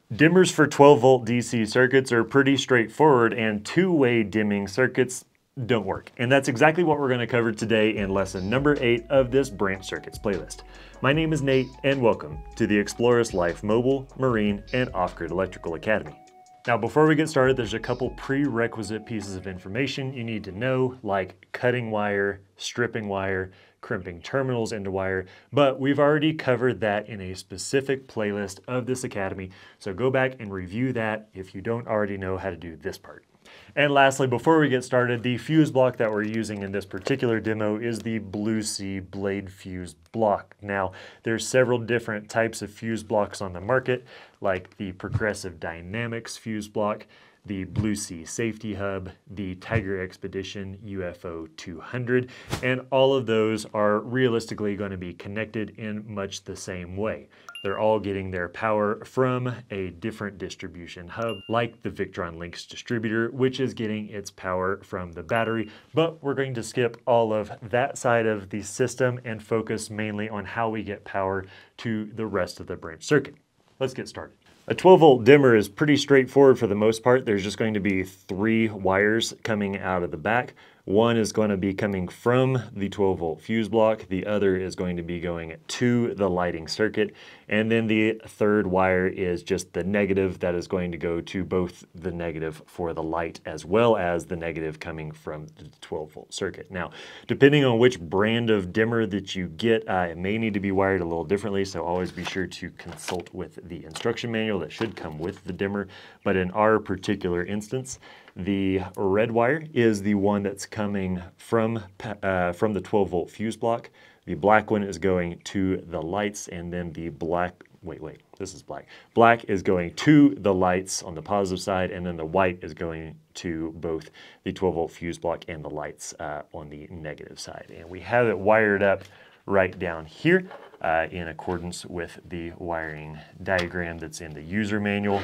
Dimmers for 12-volt DC circuits are pretty straightforward, and two-way dimming circuits don't work. And that's exactly what we're going to cover today in lesson number 8 of this branch circuits playlist. My name is Nate, and welcome to the Explorist.life Mobile, Marine, and Off-Grid Electrical Academy. Now, before we get started, there's a couple prerequisite pieces of information you need to know, like cutting wire, stripping wire, crimping terminals into wire, but we've already covered that in a specific playlist of this academy, so go back and review that if you don't already know how to do this part. And lastly, before we get started, the fuse block that we're using in this particular demo is the Blue Sea blade fuse block. Now, there's several different types of fuse blocks on the market, like the Progressive Dynamics fuse block, the Blue Sea Safety Hub, the Tiger Expedition UFO 200, and all of those are realistically going to be connected in much the same way. They're all getting their power from a different distribution hub, like the Victron Lynx distributor, which is getting its power from the battery, but we're going to skip all of that side of the system and focus mainly on how we get power to the rest of the branch circuit. Let's get started. A 12-volt dimmer is pretty straightforward for the most part. There's just going to be 3 wires coming out of the back. One is going to be coming from the 12-volt fuse block. The other is going to be going to the lighting circuit. And then the third wire is just the negative that is going to go to both the negative for the light as well as the negative coming from the 12-volt circuit. Now, depending on which brand of dimmer that you get, it may need to be wired a little differently, so always be sure to consult with the instruction manual that should come with the dimmer. But in our particular instance, the red wire is the one that's coming from the 12-volt fuse block. The black one is going to the lights, and then the black, this is black. Black is going to the lights on the positive side, and then the white is going to both the 12-volt fuse block and the lights on the negative side. And we have it wired up right down here in accordance with the wiring diagram that's in the user manual.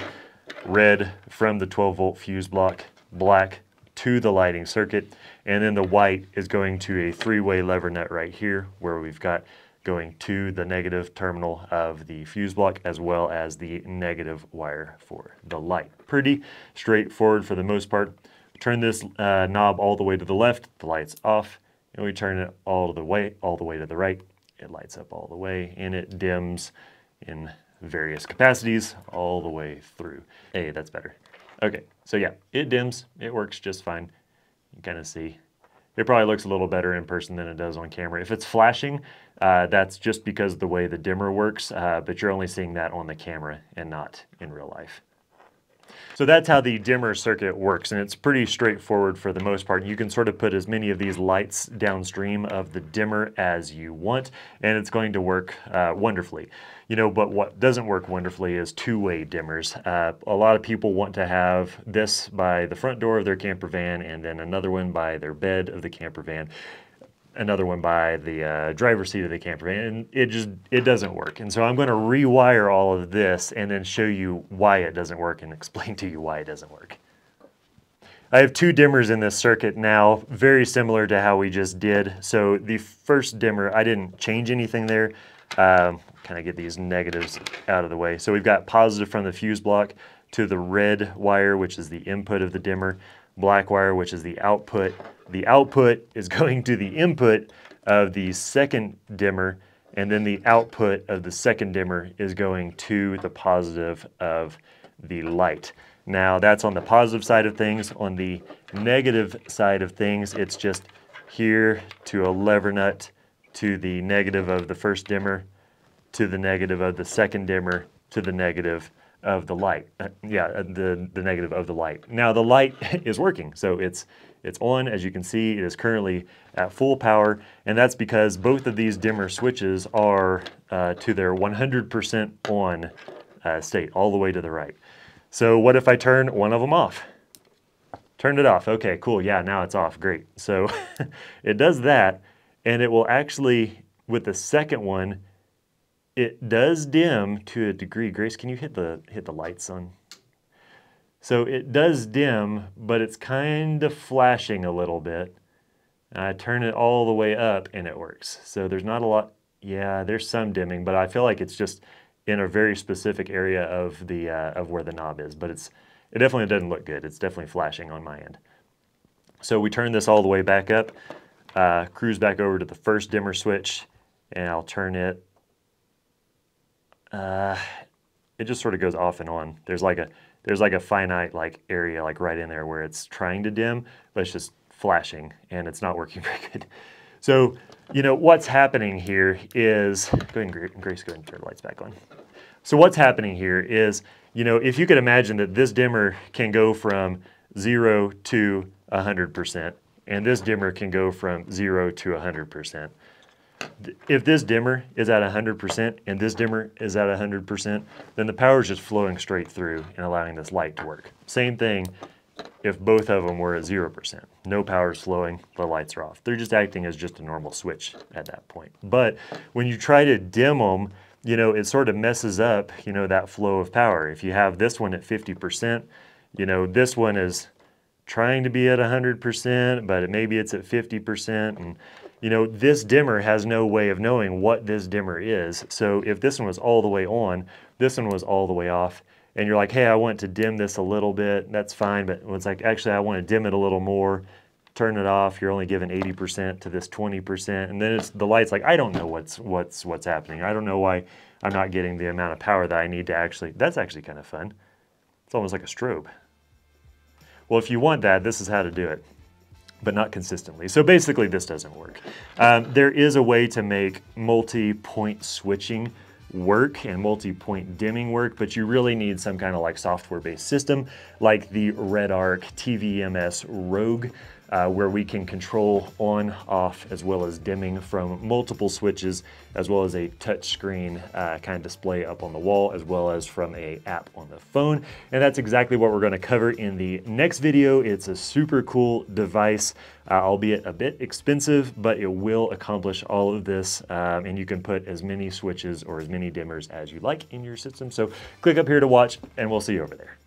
Red from the 12-volt fuse block, black to the lighting circuit, and then the white is going to a 3-way lever nut right here where we've got going to the negative terminal of the fuse block as well as the negative wire for the light. Pretty straightforward for the most part. Turn this knob all the way to the left, the light's off, and we turn it all the way to the right, it lights up all the way, and it dims in various capacities all the way through. Hey, that's better. Okay, so yeah, it dims, it works just fine. You kind of see. It probably looks a little better in person than it does on camera. If it's flashing, that's just because of the way the dimmer works, but you're only seeing that on the camera and not in real life. So that's how the dimmer circuit works, and it's pretty straightforward for the most part. You can sort of put as many of these lights downstream of the dimmer as you want, and it's going to work wonderfully. You know, but what doesn't work wonderfully is two-way dimmers. A lot of people want to have this by the front door of their camper van, and then another one by their bed of the camper van, another one by the driver's seat of the camper van, and it doesn't work. And so I'm going to rewire all of this and then show you why it doesn't work and explain to you why it doesn't work. I have 2 dimmers in this circuit now, very similar to how we just did. So the first dimmer, I didn't change anything there. Kind of get these negatives out of the way. So we've got positive from the fuse block to the red wire, which is the input of the dimmer, black wire, which is the output. The output is going to the input of the second dimmer, and then the output of the second dimmer is going to the positive of the light. Now that's on the positive side of things. On the negative side of things, it's just here to a lever nut to the negative of the first dimmer, to the negative of the second dimmer, to the negative of the light. The negative of the light. Now the light is working, so it's on. As you can see, it is currently at full power, and that's because both of these dimmer switches are to their 100% on state, all the way to the right. So what if I turn one of them off? Turned it off. Okay, cool. Yeah, now it's off. Great. So it does that, and it will actually, with the second one, it does dim to a degree. Grace, can you hit the lights on? So it does dim, but it's kind of flashing a little bit. I turn it all the way up and it works. So there's not a lot, yeah, there's some dimming, but I feel like it's just in a very specific area of the of where the knob is, but it definitely doesn't look good. It's definitely flashing on my end. So we turn this all the way back up, cruise back over to the first dimmer switch, and I'll turn it. It just sort of goes off and on. There's like a finite like area like right in there where it's trying to dim, but it's just flashing and it's not working very good. So, you know, what's happening here is, go ahead and Grace, go ahead and turn the lights back on. So what's happening here is, you know, if you could imagine that this dimmer can go from 0 to 100%, and this dimmer can go from 0 to 100%. If this dimmer is at 100% and this dimmer is at 100%, then the power is just flowing straight through and allowing this light to work. Same thing if both of them were at 0%. No power is flowing, the lights are off. They're just acting as just a normal switch at that point. But when you try to dim them, you know, it sort of messes up, you know, that flow of power. If you have this one at 50%, you know, this one is trying to be at 100%, but maybe it's at 50%. And, you know, this dimmer has no way of knowing what this dimmer is. So if this one was all the way on, this one was all the way off, and you're like, hey, I want to dim this a little bit, that's fine, but it's like, actually, I want to dim it a little more, turn it off, you're only giving 80% to this 20%, and then the light's like, I don't know what's happening. I don't know why I'm not getting the amount of power that I need to actually, that's actually kind of fun. It's almost like a strobe. Well, if you want that, this is how to do it, but not consistently. So basically, this doesn't work. There is a way to make multi-point switching work and multi-point dimming work, but you really need some kind of like software-based system like the RedArc TVMS Rogue, where we can control on, off, as well as dimming from multiple switches, as well as a touch screen kind of display up on the wall, as well as from an app on the phone. And that's exactly what we're going to cover in the next video. It's a super cool device, albeit a bit expensive, but it will accomplish all of this, and you can put as many switches or as many dimmers as you like in your system. So click up here to watch, and we'll see you over there.